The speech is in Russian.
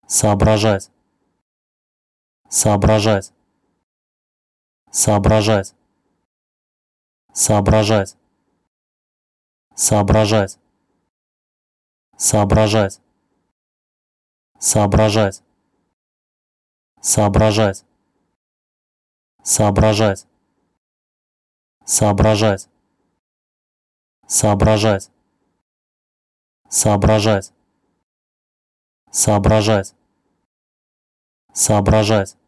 соображать, соображать, соображать, соображать, соображать, соображать, соображать, соображать, соображать, соображать, соображать, соображать, соображать, соображать,